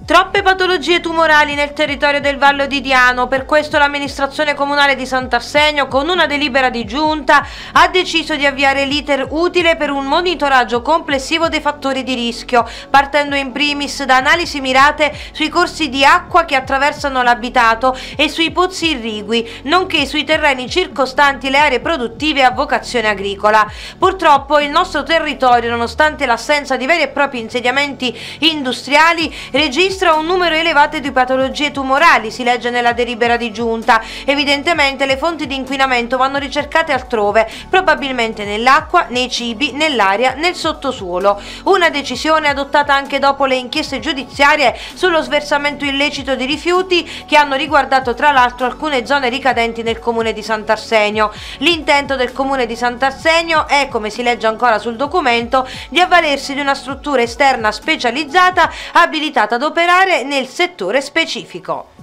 Troppe patologie tumorali nel territorio del Vallo di Diano, per questo l'amministrazione comunale di Sant'Arsenio, con una delibera di giunta, ha deciso di avviare l'iter utile per un monitoraggio complessivo dei fattori di rischio, partendo in primis da analisi mirate sui corsi di acqua che attraversano l'abitato e sui pozzi irrigui, nonché sui terreni circostanti le aree produttive a vocazione agricola. Purtroppo il nostro territorio, nonostante l'assenza di veri e propri insediamenti industriali, registra un numero elevato di patologie tumorali, si legge nella delibera di giunta. Evidentemente le fonti di inquinamento vanno ricercate altrove, probabilmente nell'acqua, nei cibi, nell'aria, nel sottosuolo. Una decisione adottata anche dopo le inchieste giudiziarie sullo sversamento illecito di rifiuti che hanno riguardato tra l'altro alcune zone ricadenti nel comune di Sant'Arsenio. L'intento del comune di Sant'Arsenio è, come si legge ancora sul documento, di avvalersi di una struttura esterna specializzata abilitata ad operare nel settore specifico.